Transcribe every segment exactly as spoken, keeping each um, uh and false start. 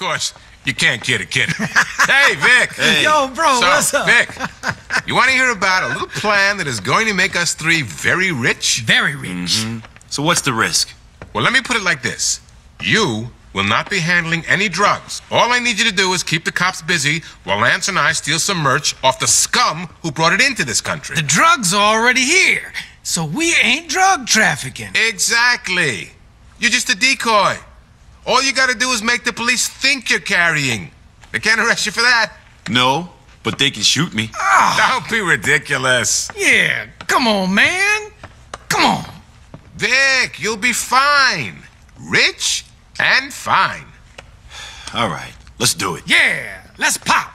course, you can't kid a kid. Hey, Vic. Hey. Yo, bro, so, what's up? Vic, you want to hear about a little plan that is going to make us three very rich? Very rich. Mm-hmm. So what's the risk? Well, let me put it like this. You will not be handling any drugs. All I need you to do is keep the cops busy while Lance and I steal some merch off the scum who brought it into this country. The drugs are already here, so we ain't drug trafficking. Exactly. You're just a decoy. All you gotta do is make the police think you're carrying. They can't arrest you for that. No, but they can shoot me. Oh, Don't be ridiculous. yeah, come on, man. Come on. Vic, you'll be fine. Rich and fine. All right, let's do it. Yeah, let's pop.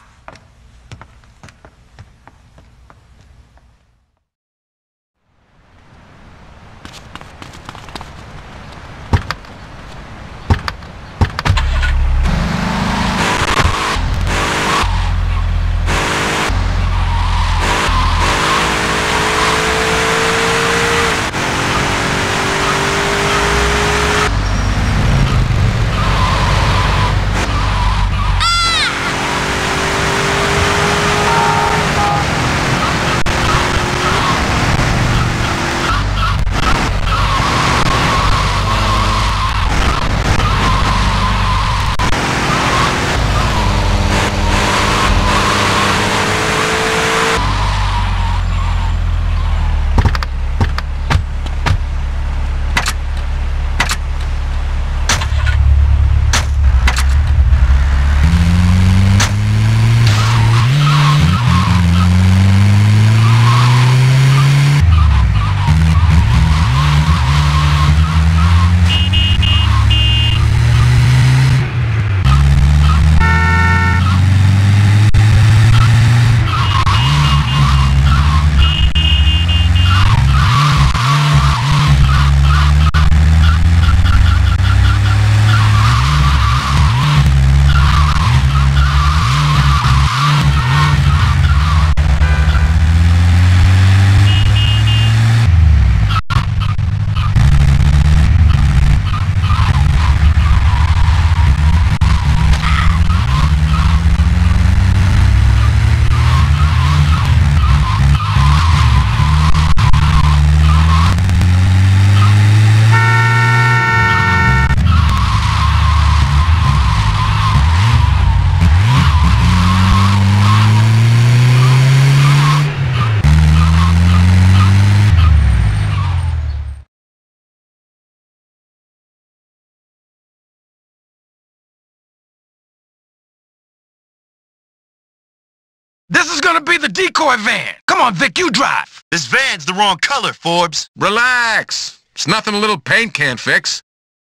This is gonna be the decoy van. Come on, Vic, you drive. This van's the wrong color, Forbes. Relax. It's nothing a little paint can't fix.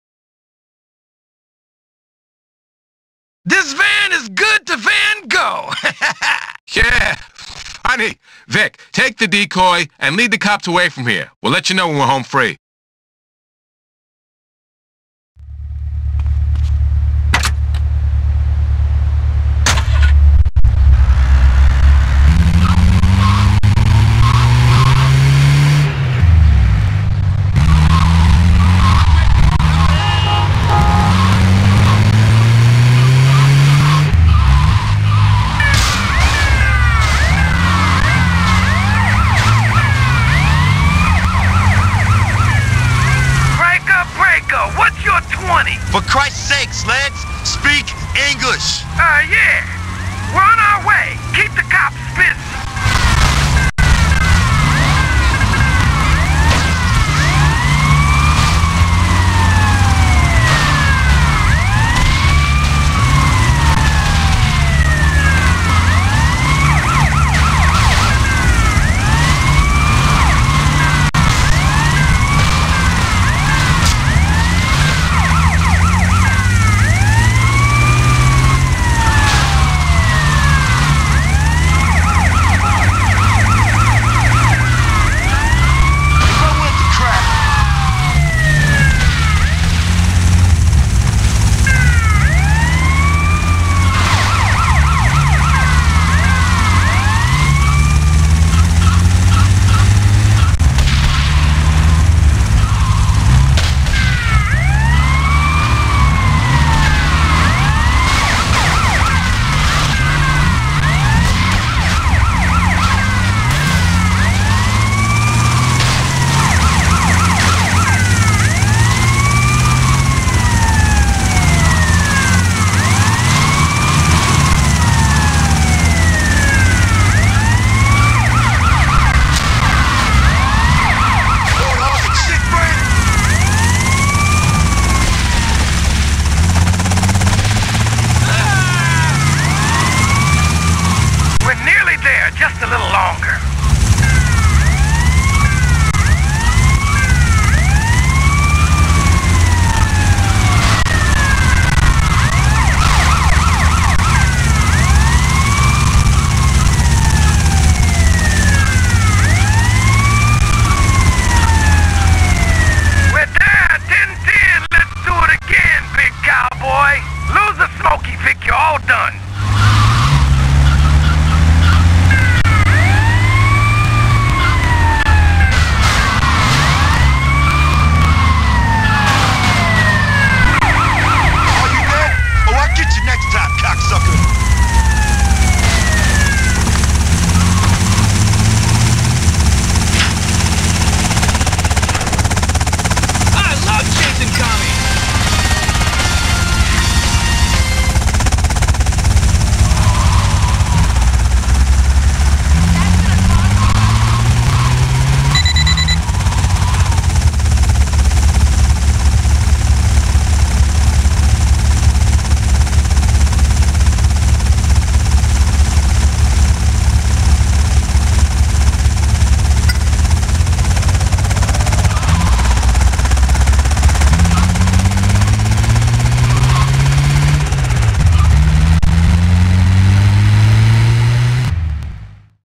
This van is good to Van Gogh. Yeah. Honey, Vic, take the decoy and lead the cops away from here. We'll let you know when we're home free. What's your twenty? For Christ's sakes, Lance, speak English. Uh, yeah.